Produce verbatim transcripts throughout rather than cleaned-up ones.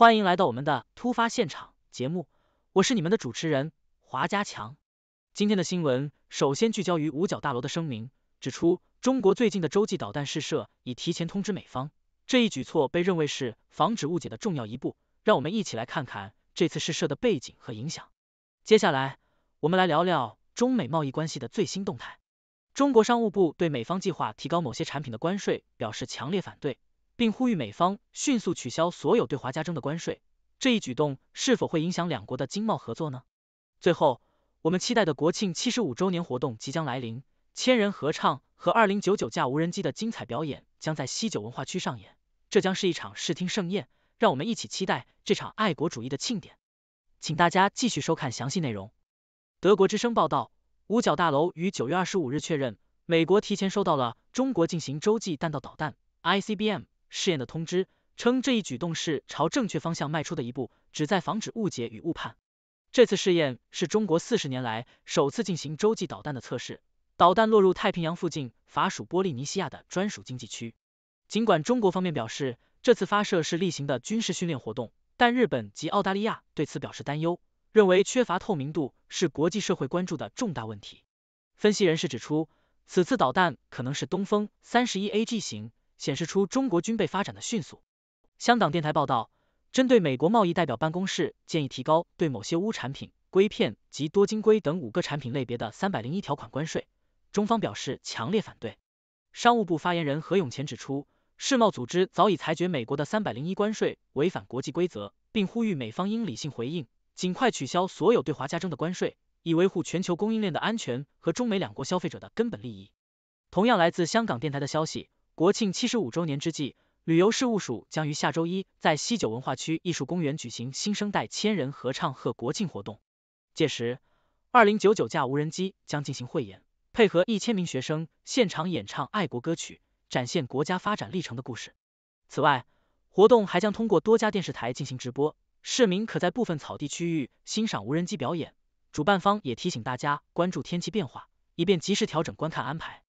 欢迎来到我们的突发现场节目，我是你们的主持人华家强。今天的新闻首先聚焦于五角大楼的声明，指出中国最近的洲际导弹试射已提前通知美方，这一举措被认为是防止误解的重要一步。让我们一起来看看这次试射的背景和影响。接下来，我们来聊聊中美贸易关系的最新动态。中国商务部对美方计划提高某些产品的关税表示强烈反对，并呼吁美方迅速取消所有对华加征的关税。这一举动是否会影响两国的经贸合作呢？最后，我们期待的国庆七十五周年活动即将来临，千人合唱和二零九九架无人机的精彩表演将在西九文化区上演，这将是一场视听盛宴，让我们一起期待这场爱国主义的庆典。请大家继续收看详细内容。德国之声报道，五角大楼于九月二十五日确认，美国提前收到了中国进行洲际弹道导弹 I C B M 试验的通知，称这一举动是朝正确方向迈出的一步，旨在防止误解与误判。这次试验是中国四十年来首次进行洲际导弹的测试，导弹落入太平洋附近法属波利尼西亚的专属经济区。尽管中国方面表示这次发射是例行的军事训练活动，但日本及澳大利亚对此表示担忧，认为缺乏透明度是国际社会关注的重大问题。分析人士指出，此次导弹可能是东风 三十一 A G 型，显示出中国军备发展的迅速。香港电台报道，针对美国贸易代表办公室建议提高对某些钨产品、硅片及多晶硅等五个产品类别的三百零一条款关税，中方表示强烈反对。商务部发言人何永乾指出，世贸组织早已裁决美国的三百零一关税违反国际规则，并呼吁美方应理性回应，尽快取消所有对华加征的关税，以维护全球供应链的安全和中美两国消费者的根本利益。同样来自香港电台的消息，国庆七十五周年之际，旅游事务署将于下周一在西九文化区艺术公园举行新生代千人合唱贺国庆活动。届时，二零九九架无人机将进行汇演，配合一千名学生现场演唱爱国歌曲，展现国家发展历程的故事。此外，活动还将通过多家电视台进行直播，市民可在部分草地区域欣赏无人机表演。主办方也提醒大家关注天气变化，以便及时调整观看安排。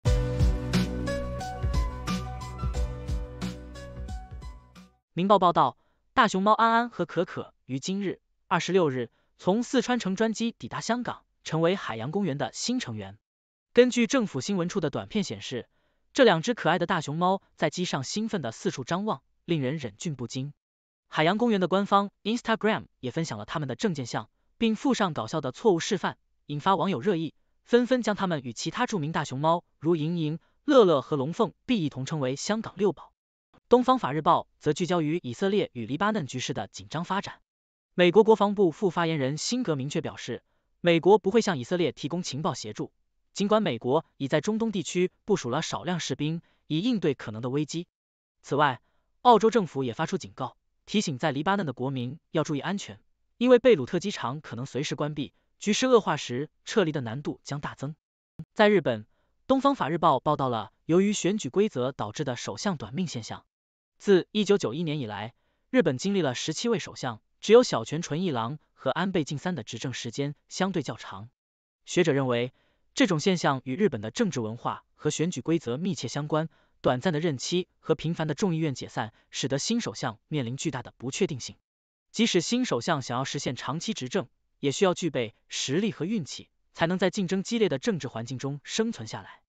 明报报道，大熊猫安安和可可于今日二十六日从四川乘专机抵达香港，成为海洋公园的新成员。根据政府新闻处的短片显示，这两只可爱的大熊猫在机上兴奋地四处张望，令人忍俊不禁。海洋公园的官方 Instagram 也分享了他们的证件相，并附上搞笑的错误示范，引发网友热议，纷纷将他们与其他著名大熊猫如莹莹、乐乐和龙凤并一同称为香港六宝。东方法日报则聚焦于以色列与黎巴嫩局势的紧张发展。美国国防部副发言人辛格明确表示，美国不会向以色列提供情报协助，尽管美国已在中东地区部署了少量士兵，以应对可能的危机。此外，澳洲政府也发出警告，提醒在黎巴嫩的国民要注意安全，因为贝鲁特机场可能随时关闭，局势恶化时撤离的难度将大增。在日本，东方法日报报道了由于选举规则导致的首相短命现象。自一九九一年以来，日本经历了十七位首相，只有小泉纯一郎和安倍晋三的执政时间相对较长。学者认为，这种现象与日本的政治文化和选举规则密切相关，短暂的任期和频繁的众议院解散，使得新首相面临巨大的不确定性。即使新首相想要实现长期执政，也需要具备实力和运气，才能在竞争激烈的政治环境中生存下来。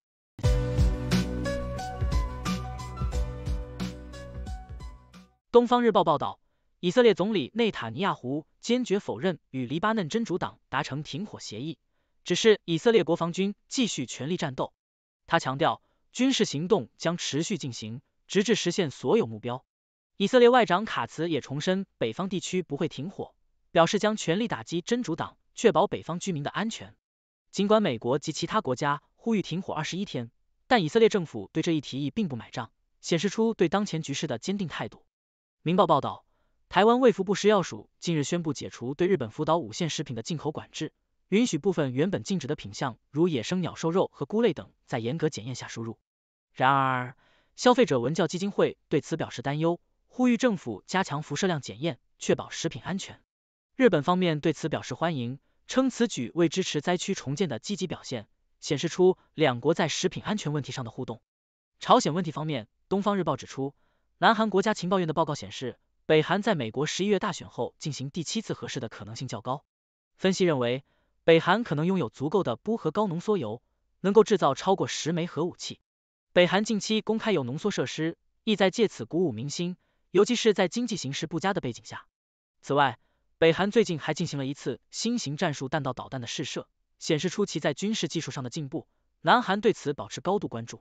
东方日报报道，以色列总理内塔尼亚胡坚决否认与黎巴嫩真主党达成停火协议，只是以色列国防军继续全力战斗。他强调，军事行动将持续进行，直至实现所有目标。以色列外长卡茨也重申，北方地区不会停火，表示将全力打击真主党，确保北方居民的安全。尽管美国及其他国家呼吁停火二十一天，但以色列政府对这一提议并不买账，显示出对当前局势的坚定态度。明报报道，台湾卫福部食药署近日宣布解除对日本福岛五县食品的进口管制，允许部分原本禁止的品项，如野生鸟兽肉和菇类等，在严格检验下输入。然而，消费者文教基金会对此表示担忧，呼吁政府加强辐射量检验，确保食品安全。日本方面对此表示欢迎，称此举为支持灾区重建的积极表现，显示出两国在食品安全问题上的互动。朝鲜问题方面，东方日报指出，南韩国家情报院的报告显示， 北韩在美国十一月大选后进行第七次核试的可能性较高。分析认为，北韩可能拥有足够的钚和高浓缩铀，能够制造超过十枚核武器。北韩近期公开有浓缩设施，意在借此鼓舞民心，尤其是在经济形势不佳的背景下。此外，北韩最近还进行了一次新型战术弹道导弹的试射，显示出其在军事技术上的进步。南韩对此保持高度关注。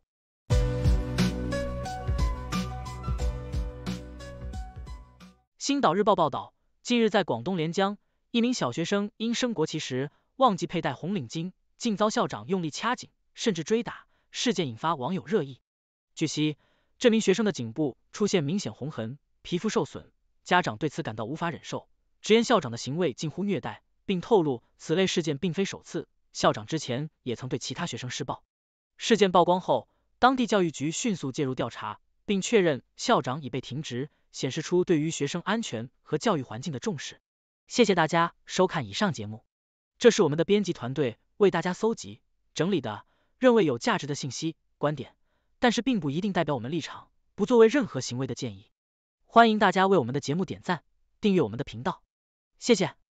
星岛日报报道，近日在广东连江，一名小学生因升国旗时忘记佩戴红领巾，竟遭校长用力掐颈，甚至追打，事件引发网友热议。据悉，这名学生的颈部出现明显红痕，皮肤受损，家长对此感到无法忍受，直言校长的行为近乎虐待，并透露此类事件并非首次，校长之前也曾对其他学生施暴。事件曝光后，当地教育局迅速介入调查，并确认校长已被停职，显示出对于学生安全和教育环境的重视。谢谢大家收看以上节目，这是我们的编辑团队为大家搜集整理的认为有价值的信息观点，但是并不一定代表我们立场，不作为任何行为的建议。欢迎大家为我们的节目点赞，订阅我们的频道，谢谢。